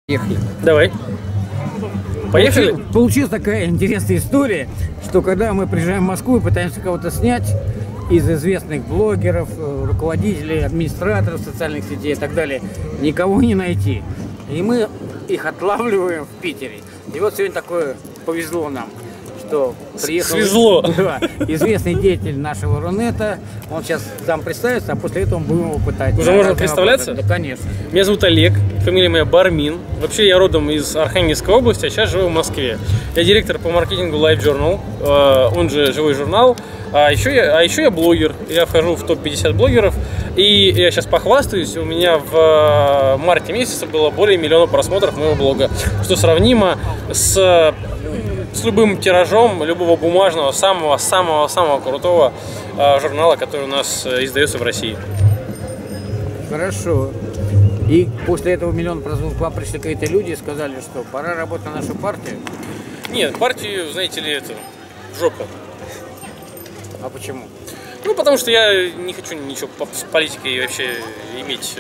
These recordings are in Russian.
Ехали. Давай. Поехали? Получилась такая интересная история, что когда мы приезжаем в Москву и пытаемся кого-то снять из известных блогеров, руководителей, администраторов социальных сетей и так далее, никого не найти. И мы их отлавливаем в Питере. И вот сегодня такое повезло нам, что приехал известный деятель нашего Рунета. Он сейчас сам представится, а после этого мы будем его пытать. Уже можно представляться? Да, конечно. Меня зовут Олег, фамилия моя Бармин. Вообще я родом из Архангельской области, а сейчас живу в Москве. Я директор по маркетингу LiveJournal, он же живой журнал. А еще я блогер, я вхожу в топ-50 блогеров. И я сейчас похвастаюсь, у меня в марте месяце было более 1 миллиона просмотров моего блога, что сравнимо с любым тиражом любого бумажного, самого крутого журнала, который у нас издается в России. Хорошо. И после этого 1 миллиона просмотров к вам пришли какие-то люди и сказали, что пора работать на нашу партию? Нет, партию, знаете ли, это в жопу. А почему? Ну, потому что я не хочу ничего с политикой вообще иметь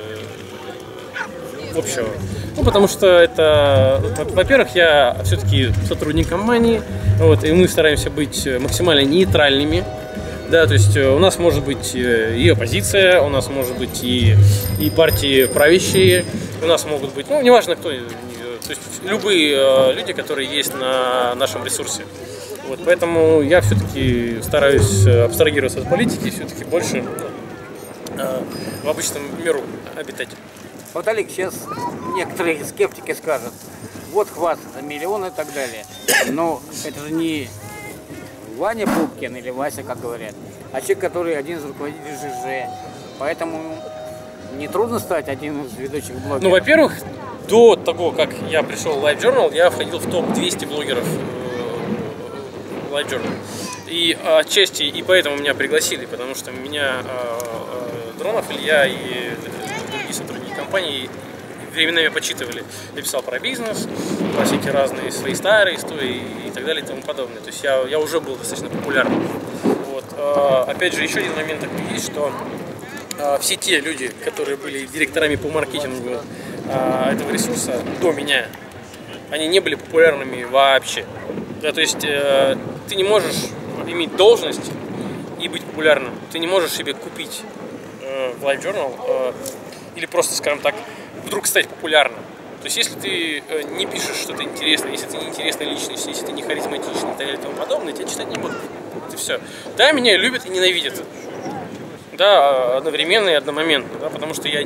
общего. Ну, потому что это, во-первых, я все-таки сотрудник компании, вот, и мы стараемся быть максимально нейтральными. Да, то есть у нас может быть и оппозиция, у нас может быть и партии правящие, у нас могут быть, ну, неважно кто, то есть любые люди, которые есть на нашем ресурсе. Вот, поэтому я все-таки стараюсь абстрагироваться от политики, все-таки больше в обычном миру обитать. Вот, Олег, сейчас некоторые скептики скажут, вот хвастаться, миллион и так далее. Но это же не Ваня Пупкин или Вася, как говорят, а человек, который один из руководителей ЖЖ. Поэтому нетрудно стать одним из ведущих блогеров. Ну, во-первых, до того, как я пришел в LiveJournal, я входил в топ-200 блогеров LiveJournal. И отчасти и поэтому меня пригласили, потому что меня Дронов Илья и другие сотрудники компании временами почитывали. Я писал про бизнес, про всякие разные свои старые истории и так далее и тому подобное. То есть я уже был достаточно популярным. Вот. Опять же, еще один момент такой есть, что все те люди, которые были директорами по маркетингу этого ресурса до меня, они не были популярными вообще. Да, то есть ты не можешь иметь должность и быть популярным. Ты не можешь себе купить в LiveJournal или просто, скажем так, вдруг стать популярным. То есть, если ты не пишешь что-то интересное, если ты не интересная личность, если ты не харизматичный и так далее и тому подобное, тебя читать не будут. Это все. Да, меня любят и ненавидят. Да, одновременно и одномоментно. Да, потому что я,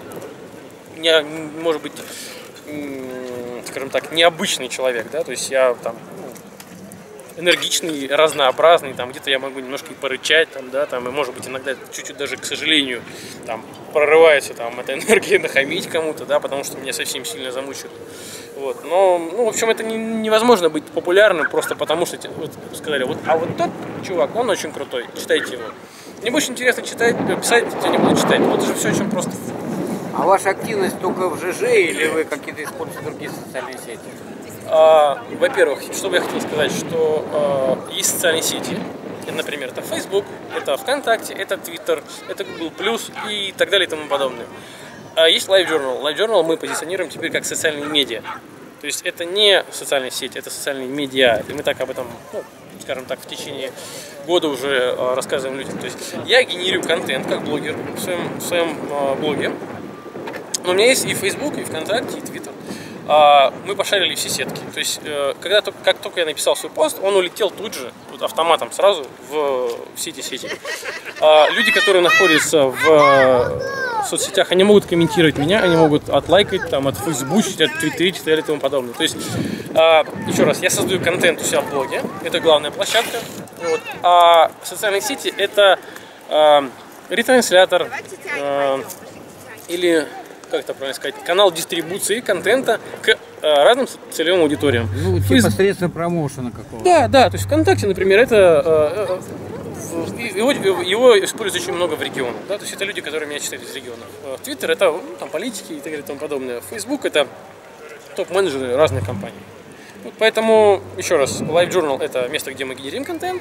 может быть, скажем так, необычный человек. Да, то есть, я там энергичный, разнообразный, там где-то я могу немножко и порычать, там, да, там, и может быть иногда чуть-чуть даже, к сожалению, там прорывается там эта энергия нахамить кому-то, да, потому что меня совсем сильно замучают. Вот. Но, в общем, это невозможно быть популярным просто потому, что вот, сказали, вот тот чувак, он очень крутой, читайте его. Мне больше интересно читать, писать, я не буду читать. Вот это же все очень просто. А ваша активность только в ЖЖ или вы какие-то используете другие социальные сети? Во-первых, что бы я хотел сказать, что есть социальные сети, например, это Facebook, это ВКонтакте, это Twitter, это Google+, и так далее и тому подобное. А есть LiveJournal. LiveJournal мы позиционируем теперь как социальные медиа. То есть это не социальные сети, это социальные медиа. И мы так об этом, скажем так, в течение года уже рассказываем людям. То есть я генерирую контент как блогер в своем блоге. Но у меня есть и Facebook, и ВКонтакте, и Twitter. Мы пошарили все сетки. То есть, как только я написал свой пост, он улетел тут же, автоматом сразу в все эти сети. Люди, которые находятся в соцсетях, они могут комментировать меня, они могут отлайкать, там, отфейсбучить, оттвиттерить и так далее и тому подобное. То есть, еще раз, я создаю контент у себя в блоге, это главная площадка. Вот. А социальные сети это ретранслятор или, как это правильно сказать, канал дистрибуции контента к разным целевым аудиториям. Ну, непосредственно промоушена какого-то. Да, то есть ВКонтакте, например, это его используют очень много в регионах. Да? То есть это люди, которые меня читают из регионов. Твиттер это там политики и так далее и тому подобное. Facebook это топ-менеджеры разных компаний. Вот поэтому, еще раз, LiveJournal это место, где мы генерим контент.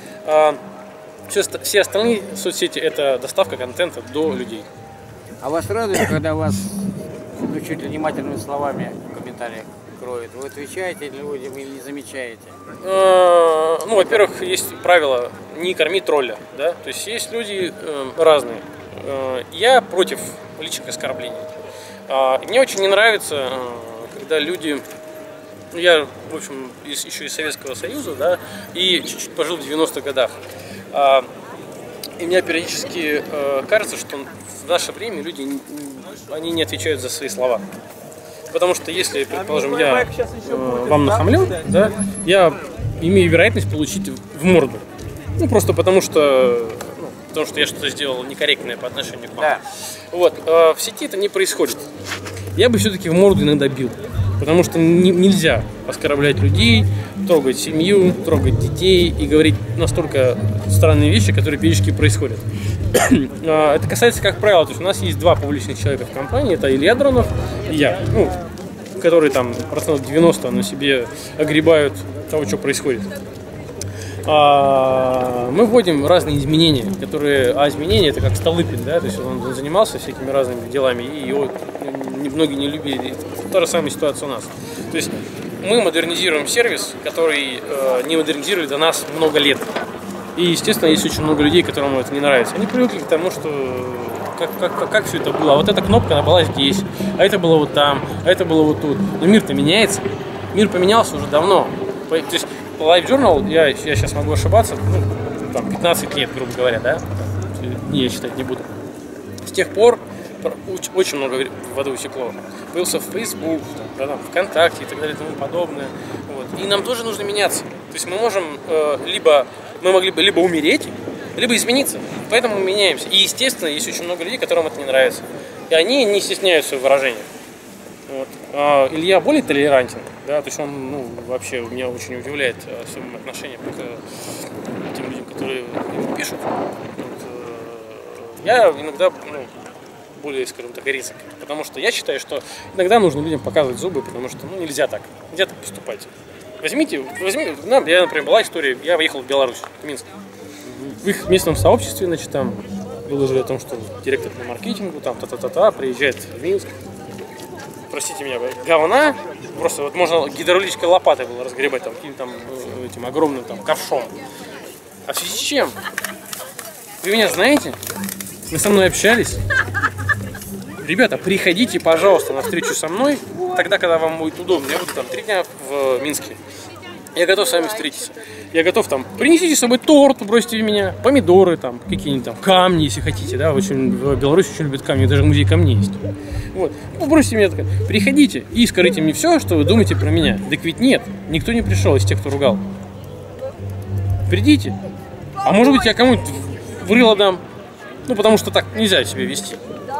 Все остальные соцсети это доставка контента до людей. А вас радует, когда вас ну, чуть ли не матерными словами в комментариях кроют. Вы отвечаете людям или не замечаете? Ну, во-первых, есть правило не корми тролля, да, то есть есть люди разные. Я против личных оскорблений. Мне очень не нравится, когда люди... Я, в общем, еще из Советского Союза, да, и чуть-чуть пожил в 90-х годах. И мне периодически кажется, что в наше время люди они не отвечают за свои слова. Потому что если, предположим, я вам нахамлю, да, я имею вероятность получить в морду. Ну, просто потому что я что-то сделал некорректное по отношению к вам. Да. Вот. В сети это не происходит. Я бы все-таки в морду иногда бил. Потому что нельзя оскорблять людей, трогать семью, трогать детей и говорить настолько странные вещи, которые периодически происходят. Это касается, как правило, то есть у нас есть два публичных человека в компании, это Илья Дронов и я, которые там процентов 90 на себе огребают того, что происходит. Мы вводим разные изменения, а изменения это как Столыпин, да, то есть он занимался всякими разными делами, и его многие не любили. Та же самая ситуация у нас. То есть мы модернизируем сервис, который не модернизировали до нас много лет. И, естественно, есть очень много людей, которым это не нравится. Они привыкли к тому, что как все это было. А вот эта кнопка, она была здесь, а это было вот там, а это было вот тут. Но мир-то меняется. Мир поменялся уже давно. То есть LiveJournal, я сейчас могу ошибаться, там 15 лет, грубо говоря, да? Я считать не буду. С тех пор очень много воды утекло. Появился Facebook, там, ВКонтакте и так далее и тому подобное. Вот. И нам тоже нужно меняться. То есть мы можем мы могли бы либо умереть, либо измениться. Поэтому мы меняемся. И, естественно, есть очень много людей, которым это не нравится. И они не стесняются в выражениях. Вот. Илья более толерантен, да, то есть он, вообще меня очень удивляет своим отношением к тем людям, которые ему пишут. Вот. Я иногда, более, скажем так, резок, потому что я считаю, что иногда нужно людям показывать зубы, потому что, нельзя так поступать. Возьмите, я, например, была история, я выехал в Беларусь, в Минск. В их местном сообществе, значит, там выложили о том, что директор по маркетингу, там, приезжает в Минск. Простите меня, говна, просто вот можно гидравлической лопатой было разгребать там каким-то этим огромным там ковшом. А в связи с чем? Вы меня знаете? Вы со мной общались? Ребята, приходите, пожалуйста, на встречу со мной, тогда, когда вам будет удобно. Я буду там 3 дня в Минске. Я готов с вами встретиться. Я готов там, принесите с собой торт, бросьте в меня, помидоры, там, какие-нибудь там камни, если хотите, да, в Беларуси очень любят камни, даже музей камней есть. Вот, бросьте меня, приходите и скажите мне все, что вы думаете про меня. Так ведь нет, никто не пришел из тех, кто ругал. Придите. А может быть, я кому-нибудь в рыло дам, потому что так нельзя себя вести.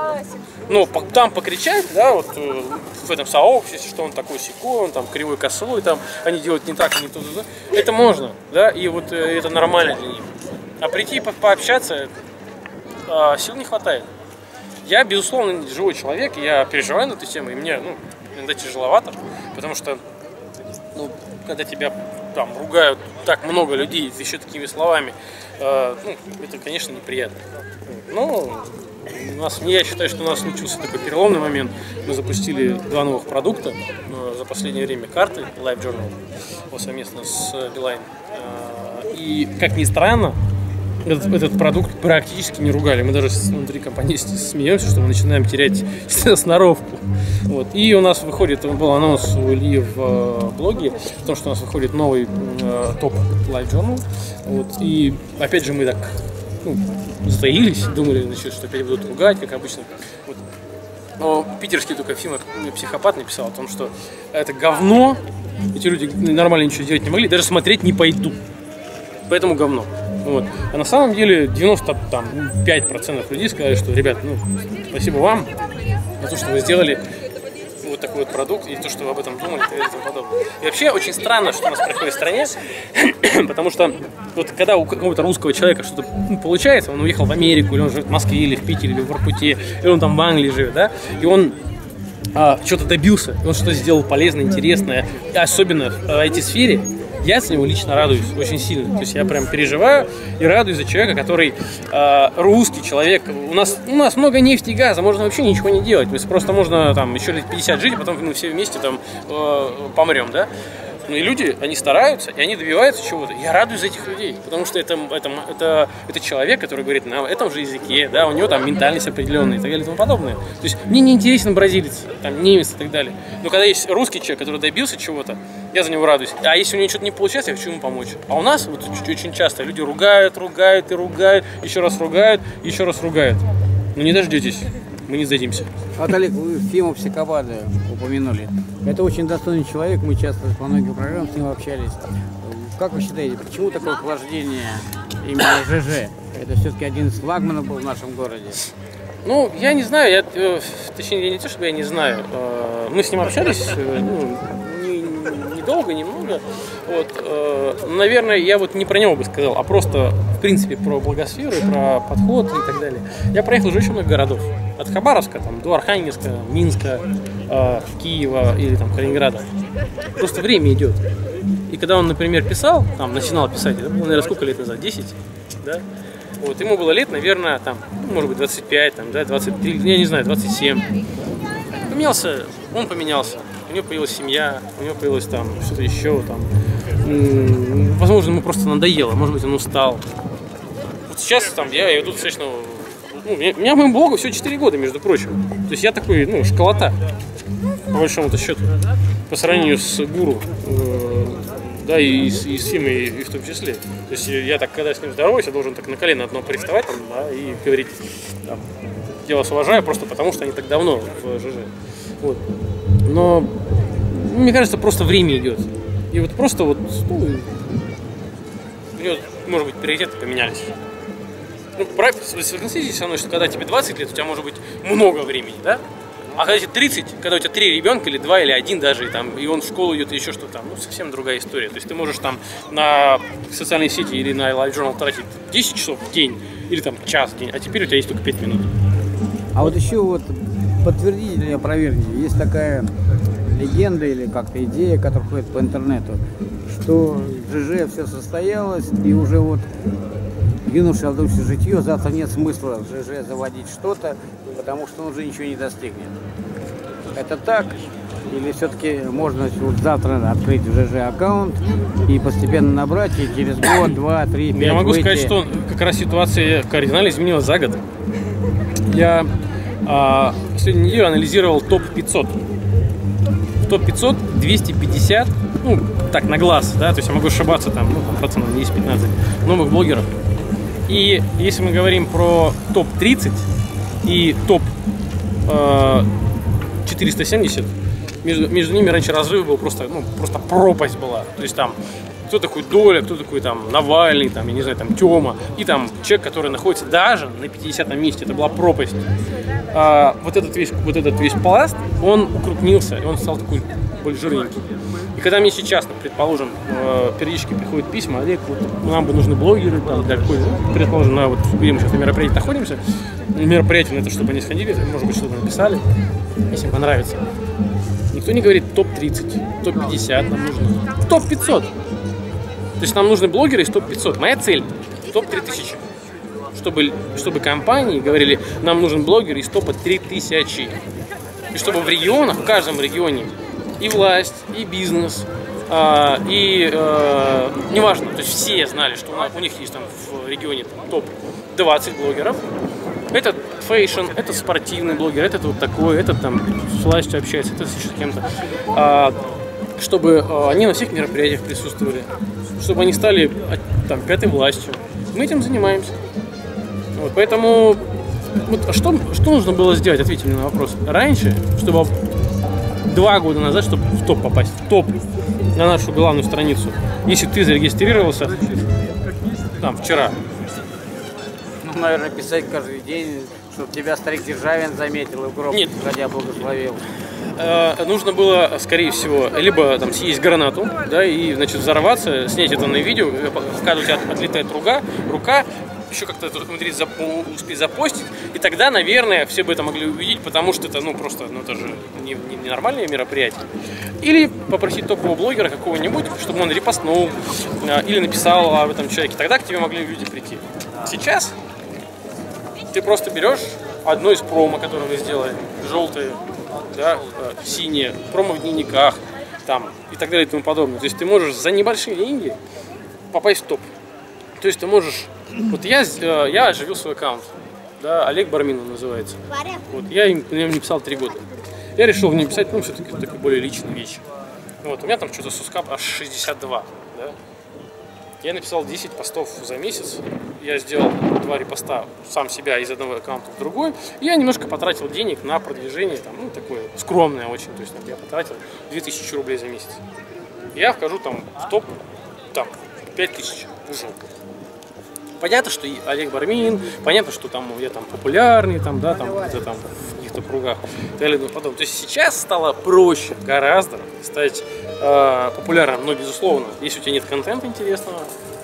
Там покричать, да, вот в этом сообществе, что он такой сякой, он там кривой косой, там они делают не так, не то. Это можно, да, и вот это нормально для них. А прийти пообщаться сил не хватает. Я, безусловно, живой человек, я переживаю на эту тему, и мне, иногда тяжеловато, потому что, когда тебя там ругают так много людей, еще такими словами, это, конечно, неприятно. Но я считаю, что у нас случился такой переломный момент. Мы запустили 2 новых продукта за последнее время. Карты LiveJournal совместно с Билайн. И, как ни странно, этот продукт практически не ругали. Мы даже внутри компании смеемся, что мы начинаем терять сноровку. Вот. И у нас выходит, был анонс у Ильи в блоге о том, что у нас выходит новый топ LiveJournal. Вот. И опять же мы так затаились, думали, что опять будут ругать, как обычно. Вот. Но питерский только Фима психопат написал о том, что это говно, эти люди нормально ничего делать не могли, даже смотреть не пойдут. Поэтому говно. Вот. А на самом деле 95% людей сказали, что, ребят, спасибо вам за то, что вы сделали вот такой вот продукт, и то, что вы об этом думали, и тому подобное. И вообще очень странно, что у нас происходит в стране, потому что вот когда у какого-то русского человека что-то получается, он уехал в Америку, или он живет в Москве, или в Питере, или в Воркуте, или он там в Англии живет, да, и он что-то добился, он что-то сделал полезное, интересное, и особенно в IT-сфере, я за него лично радуюсь очень сильно. То есть я прям переживаю и радуюсь за человека, который русский человек. У нас много нефти и газа, можно вообще ничего не делать. То есть просто можно там еще лет 50 жить, а потом мы все вместе там помрем, да? Ну и люди, они стараются, и они добиваются чего-то. Я радуюсь за этих людей, потому что это человек, который говорит на этом же языке, да, у него там ментальность определенная и так далее и тому подобное. То есть мне не интересен бразилец, там, немец и так далее. Но когда есть русский человек, который добился чего-то, я за него радуюсь. А если у него что-то не получается, я хочу ему помочь. А у нас вот очень часто люди ругают, еще раз ругают. Но не дождетесь. Мы не сдадимся. Вот, Олег, вы Фиму Псикопада упомянули. Это очень достойный человек, мы часто по многим программам с ним общались. Как вы считаете, почему такое охлаждение именно ЖЖ? Это все-таки один из флагманов был в нашем городе. Ну, я не знаю, точнее, не то, чтобы я не знаю. Мы с ним общались, недолго, немного. Вот, наверное, я вот не про него бы сказал, а просто, в принципе, про благосферу, про подход и так далее. Я проехал уже очень много городов. От Хабаровска там, до Архангельска, Минска, Киева или там Калининграда. Просто время идет. И когда он, например, писал, там, начинал писать, это было, наверное, сколько лет назад? 10? Да? Вот, ему было лет, наверное, там, может быть, 25, там, да, 23, я не знаю, 27. Он поменялся. У него появилась семья, у него появилось там что-то еще, там. Возможно, ему просто надоело, может быть, он устал. Вот сейчас там я иду достаточно. У меня в моем блогу всего 4 года, между прочим. То есть я такой, школота, по большому-то счету, по сравнению с гуру, да, и с Фимой и в том числе. То есть я так, когда с ним здороваюсь, я должен так на колено одно приставать там, да, и говорить, там, я вас уважаю просто потому, что они так давно в ЖЖ. Вот. Но мне кажется, просто время идет. И вот просто вот, у него, может быть, приоритеты поменялись. Согласитесь со мной, что когда тебе 20 лет, у тебя может быть много времени, да? А когда тебе 30, когда у тебя 3 ребенка, или 2, или 1 даже, и он в школу идет, или еще что-то там, совсем другая история. То есть ты можешь там на социальные сети или на LiveJournal тратить 10 часов в день, или там час в день, а теперь у тебя есть только 5 минут. А вот еще вот подтвердите или опровергните, есть такая легенда или как-то идея, которая ходит по интернету, что в ЖЖ все состоялось, и уже вот юноша отдался житье, завтра нет смысла в ЖЖ заводить что-то, потому что он уже ничего не достигнет. Это так? Или все-таки можно вот завтра открыть в ЖЖ аккаунт и постепенно набрать, и через год, 2, 3, 5 Я могу выйти? сказать, что как раз ситуация кардинально изменилась за год. Я последнюю неделю анализировал топ-500. В топ-500 250, так, на глаз, да, то есть я могу ошибаться там, процентов 10-15 новых блогеров. И если мы говорим про топ-30 и топ-470, между ними раньше разрыв был просто пропасть была. То есть там кто такой Доля, кто такой там Навальный, там, я не знаю, там Тёма, и там человек, который находится даже на 50-м месте, это была пропасть. Вот этот весь пласт, он укрупнился, и он стал такой более жирненький. И когда мне сейчас, предположим, периодически приходят письма, Олег, вот нам бы нужны блогеры, там, для какой-то, предположим, вот где мы сейчас на мероприятии находимся, мероприятие на это, чтобы они сходили, может быть, что-то написали, если им понравится. Никто не говорит топ-30, топ-50 нам нужно, топ-500. То есть нам нужны блогеры из топ-500. Моя цель – топ-3000. Чтобы компании говорили, нам нужен блогер из топа 3000. И чтобы в регионах, в каждом регионе, и власть, и бизнес, неважно, то есть все знали, что у них есть там в регионе топ-20 блогеров. Это фэшн, это спортивный блогер, это вот такой, этот там с властью общается, это еще с кем-то. Чтобы они на всех мероприятиях присутствовали, чтобы они стали там пятой властью. Мы этим занимаемся. Вот, поэтому что нужно было сделать, ответьте мне на вопрос. Раньше, чтобы 2 года назад, чтобы в топ попасть, в топ на нашу главную страницу, если ты зарегистрировался там вчера. Наверное, писать каждый день, чтобы тебя старик Державин заметил и в гроб ходя благословил. Нужно было, скорее всего, либо там съесть гранату, да, и, значит, взорваться, снять это на видео, когда у тебя отлетает рука, еще как-то умудрить успеть запостить, и тогда, наверное, все бы это могли увидеть, потому что это, ну, просто, ну, это же не нормальное мероприятие. Или попросить топового блогера какого-нибудь, чтобы он репостнул, или написал об этом человеке, тогда к тебе могли люди прийти. Сейчас ты просто берешь одно из промо, которое мы сделали, желтое, да, синее, промо в дневниках, там, и так далее и тому подобное. То есть ты можешь за небольшие деньги попасть в топ. То есть ты можешь... Вот я оживил свой аккаунт, да, Олег Бармин он называется. Вот, я им не писал 3 года. Я решил в нем писать, ну, все-таки такие более личные вещи. Вот, у меня там что-то сускап аж 62, да. Я написал 10 постов за месяц, я сделал 2 репоста сам себя из одного аккаунта в другой, и я немножко потратил денег на продвижение, там, ну, такое скромное очень, то есть я потратил 2000 рублей за месяц. Я вхожу там в топ, там, 5000 уже. Понятно, что и Олег Бармин, понятно, что там я там популярный, там, да, там, где-то там в каких-то кругах и так далее. То есть сейчас стало проще гораздо стать популярным, но безусловно, если у тебя нет контента интересного,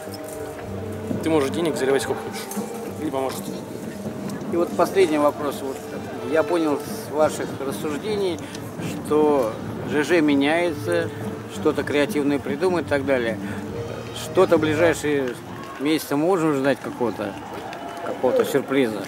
ты можешь денег заливать сколько хочешь, не поможет. И вот последний вопрос. Вот, я понял с ваших рассуждений, что ЖЖ меняется, что-то креативное придумать и так далее. Что-то в ближайшие месяцы можем ждать какого-то сюрприза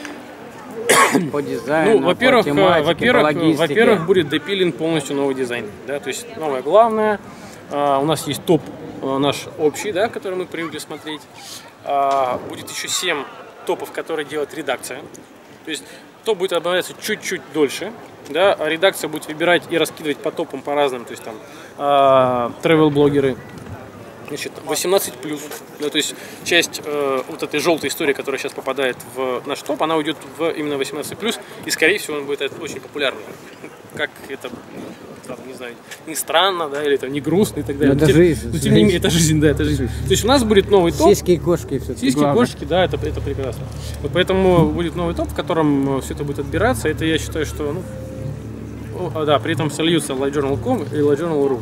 по дизайну, ну, во-первых, по тематике, по логистике. Во-первых, будет допилен полностью новый дизайн, да, то есть новое главное. У нас есть топ наш общий, да, который мы привыкли смотреть. Будет еще 7 топов, которые делает редакция. То есть топ будет обновляться чуть-чуть дольше. Да, а редакция будет выбирать и раскидывать по топам по разным, то есть там travel-блогеры. Значит, 18+, да, то есть часть вот этой желтой истории, которая сейчас попадает в наш топ, она уйдет в именно 18+, и скорее всего он будет очень популярный. Как это, там, не знаю, не странно, да, или это не грустно и так далее. Это жизнь. Но тем не менее, это жизнь, да, это жизнь. То есть у нас будет новый топ. Сиськи и кошки все-таки. Сиськи и кошки, да, это прекрасно. Вот поэтому будет новый топ, в котором все это будет отбираться. Это я считаю, что, ну, да, при этом сольются LiveJournal.com и LiveJournal.ru.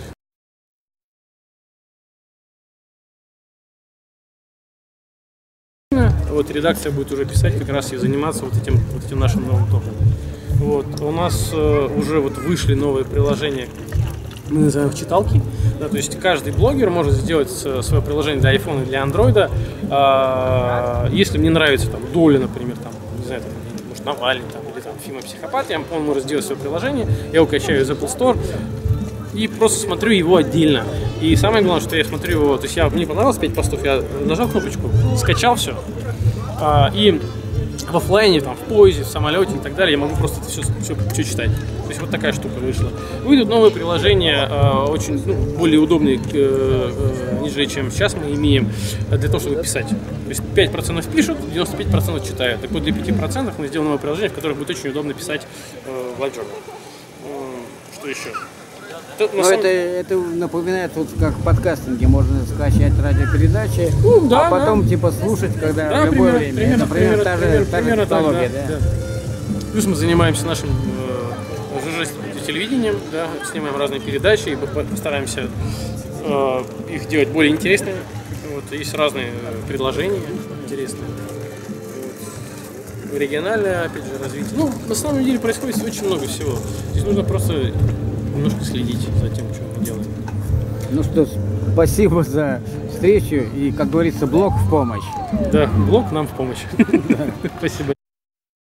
Вот редакция будет уже писать, как раз и заниматься вот этим нашим новым топом. Вот. У нас уже вот вышли новые приложения, мы называем их читалки. Да, то есть каждый блогер может сделать свое приложение для iPhone и для Android. Если мне нравится там Доля, например, там, не знаю, там, может, Навальный там, или там Фима Психопат, он может сделать свое приложение, я его качаю из Apple Store и просто смотрю его отдельно. И самое главное, что я смотрю его, то есть мне понравилось 5 постов, я нажал кнопочку, скачал все, и в офлайне, там, в поезде, в самолете и так далее, я могу просто это все читать. То есть вот такая штука вышла. Выйдут новые приложения, очень более удобные, нежели чем сейчас мы имеем, для того, чтобы писать. То есть 5% пишут, 95% читают. Так вот для 5% мы сделаем новое приложение, в котором будет очень удобно писать в LiveJournal. Что еще? Это напоминает, вот как в подкастинге можно скачать радиопередачи, а потом типа слушать, когда в любое время. Например, та же технология, да? Плюс мы занимаемся нашим телевидением, да, снимаем разные передачи и постараемся их делать более интересными. Вот, есть разные предложения интересные. Региональное, опять же, развитие. Ну, на самом деле происходит очень много всего. Здесь нужно просто немножко следить за тем, что мы делаем. Ну что, спасибо за встречу и, как говорится, блог в помощь. Да, блог нам в помощь. Спасибо.